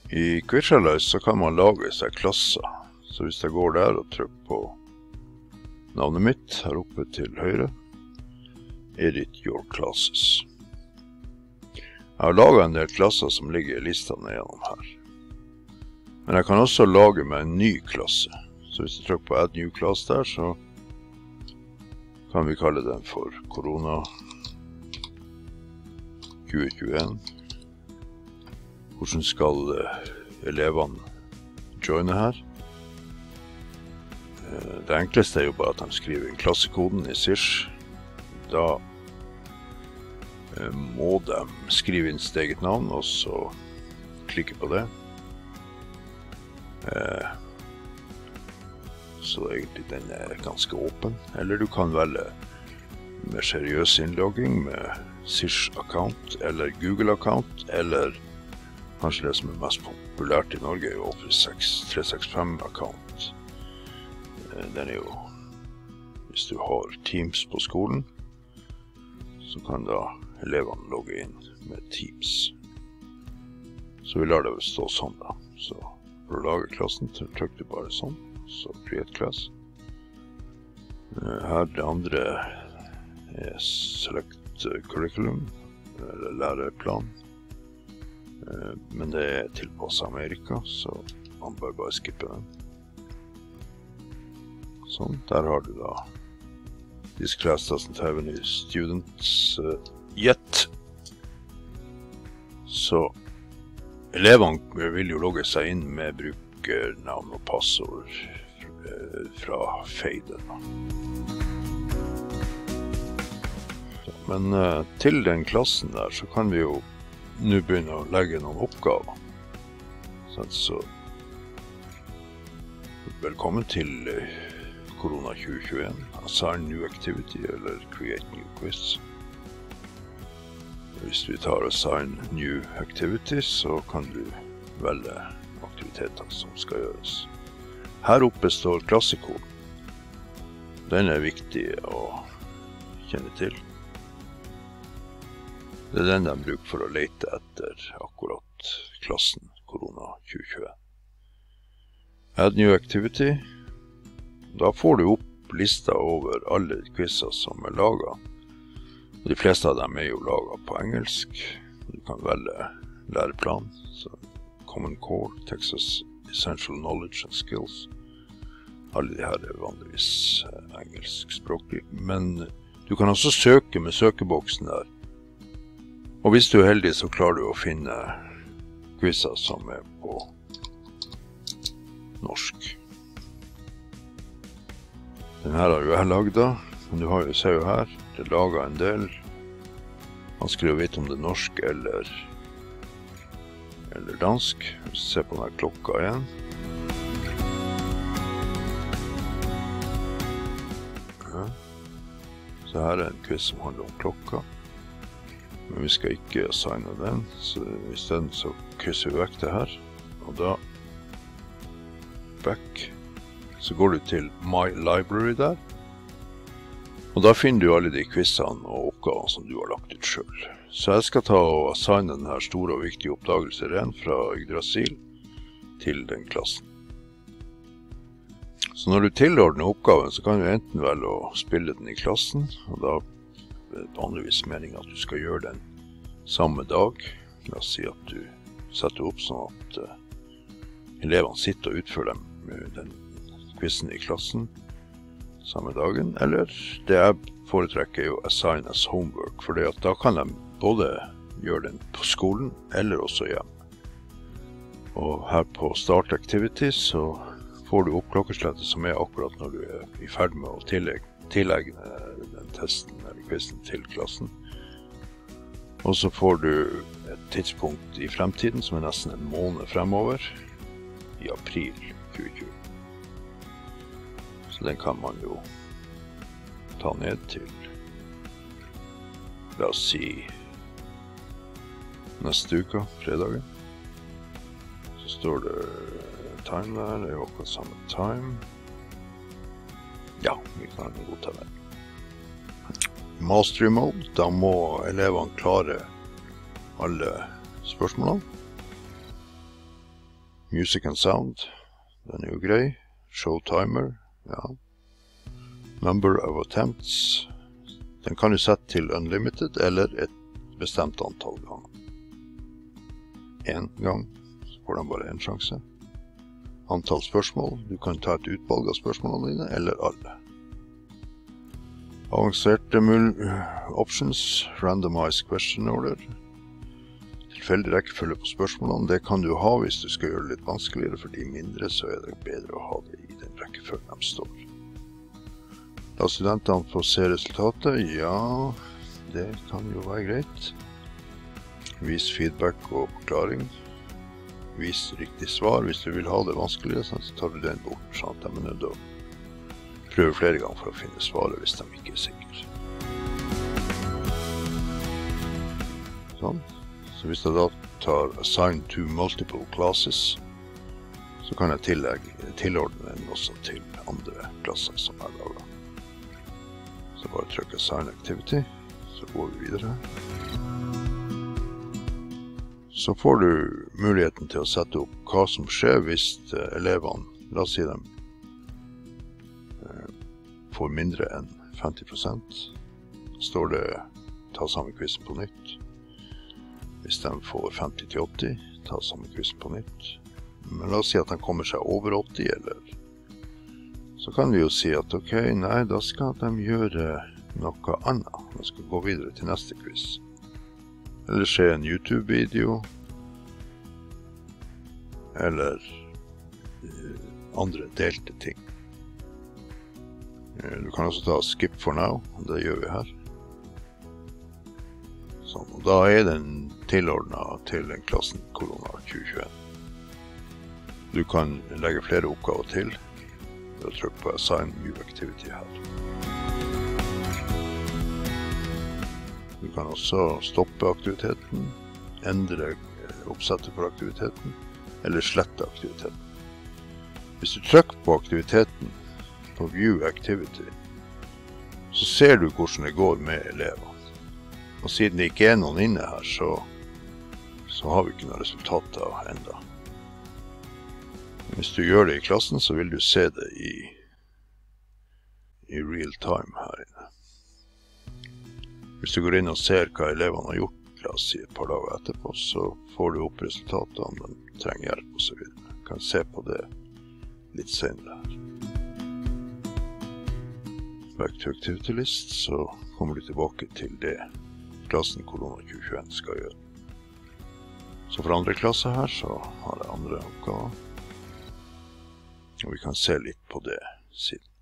I Quizalize så kan man lage seg klasser, så hvis jeg går der og trykker på navnet mitt her oppe til høyre, Edit Your Classes. Jeg har laget en del klasser som ligger i listene gjennom her. Men jeg kan også lage meg en ny klasse, så hvis jeg trykker på Add New Class der, så kan vi kalle den for Korona 2021. Hvordan skal elevene joine her? Det enkleste er jo bare at de skriver inn klassekoden i SIRS. Da må de skrive inn sitt eget navn, og så klikke på det. Så egentlig den er ganske åpen. Eller du kan velge med seriøs innlogging med SIRS-account eller Google-account, eller kanskje det som er mest populært i Norge er jo Office 365-account. Den er jo, hvis du har Teams på skolen, så kan da elevene logge inn med Teams. Så vi lar det stå sånn da. Så for å lage klassen, trykker du bare sånn, så Create Class. Her det andre er Select Curriculum, eller læreplan. Men det er tilpasset Amerika, så man bør bare skippe den. Sånn, der har du da This class doesn't have any students yet. Så elevene vil jo logge seg inn med brukernavn og passord fra Faden. Men til den klassen der så kan vi jo nå begynne å legge noen oppgaver. Så velkommen til Korona 2021, Assign New Activity eller Create New Quiz. Hvis vi tar Assign New Activity, så kan du velge aktiviteter som skal gjøres. Her oppe står klassekoden. Den er viktig å kjenne til. Det er den de bruker for å lete etter akkurat klassen Korona 2021. Add New Activity. Da får du opp lista over alle quizzer som er laget. De fleste av dem er jo laget på engelsk. Du kan velge læreplan, så Common Core, Texas Essential Knowledge and Skills. Alle de her er vanligvis engelskspråklige, men du kan også søke med søkeboksen der. Og hvis du er heldig, så klarer du å finne quizzer som er på norsk. Den her har jo jeg laget da, men du ser jo her, det er laget en del. Man skriver vidt om det er norsk eller dansk. Hvis du ser på denne klokka igjen. Ja. Så her er en quiz som handler om klokka. Men vi skal ikke assigne den, så i stedet så krysser vi vekk det her. Og da, back, så går du til My Library der. Og da finner du alle de quizene og oppgavene som du har lagt ut selv. Så jeg skal ta og assigne denne store og viktige oppdagelser igjen fra Yggdrasil til den klassen. Så når du tilordner oppgaven, så kan du enten velge å spille den i klassen, og da vanligvis meningen at du skal gjøre den samme dag. La oss si at du setter opp sånn at elevene sitter og utfører den quizen i klassen samme dagen. Eller det jeg foretrekker er jo assign as homework, for da kan de både gjøre den på skolen eller også hjemme. Og her på Start Activity så får du opp klokkeslettet som er akkurat når du er i ferd med å tillegge den testen eller quizen til klassen. Og så får du et tidspunkt i fremtiden som er nesten en måned fremover, i april 2020. Så den kan man jo ta ned til, la oss si, neste uke, fredagen. Så står det time der, det er jo akkurat samme time. Ja, vi kan godta det. Mastery mode, da må elevene klare alle spørsmålene. Music and sound, den jo grei. Show timer, ja. Number of attempts, den kan du sette til unlimited eller et bestemt antall ganger. En gang, så får den bare en sjanse. Antall spørsmål, du kan ta et utvalg av spørsmålene dine, eller alle. Avanserte options, randomized question order. Tilfeldig rekkefølge på spørsmålene, det kan du ha hvis du skal gjøre det litt vanskeligere, for de mindre så det bedre å ha det i den rekkefølgen de står. La studentene få se resultatet, ja, det kan jo være greit. Vis feedback og forklaring. Vis riktig svar. Hvis du vil ha det vanskeligere, så tar du den bort, sånn at de nødt til å prøve flere ganger for å finne svaret hvis de ikke sikre. Sånn. Så hvis jeg da tar assign to multiple classes, så kan jeg tilordne den også til andre klasser som jeg lager. Så bare trykk assign activity, så går vi videre. Så får du muligheten til å sette opp hva som skjer hvis elevene, la oss si dem, får mindre enn 50%. Står det ta samme quizen på nytt. Hvis de får 50-80, ta samme quizen på nytt. Men la oss si at de kommer seg over 80, eller så kan vi jo si at ok, nei, da skal de gjøre noe annet. De skal gå videre til neste quiz. Eller se en YouTube-video, eller andre delte ting. Du kan også ta skip for now, det gjør vi her. Sånn, og da den tilordnet til den klassen Corona 2021. Du kan legge flere oppgaver til, ved å trykke på assign new activity her. Du kan også stoppe aktiviteten, endre oppsettet for aktiviteten, eller slette aktiviteten. Hvis du trykker på aktiviteten, på view activity, så ser du hvordan det går med elevene. Og siden det ikke noen inne her, så har vi ikke noen resultater enda. Hvis du gjør det i klassen, så vil du se det i real time her inne. Hvis du går inn og ser hva elevene har gjort, la oss si et par dager etterpå, så får du opp resultatet om de trenger hjelp og så videre. Du kan se på det litt senere her. Back to activity list, så kommer du tilbake til det klassen Corona 2021 skal gjøre. Så for andre klasser her, så har jeg andre oppgaver. Og vi kan se litt på det siden.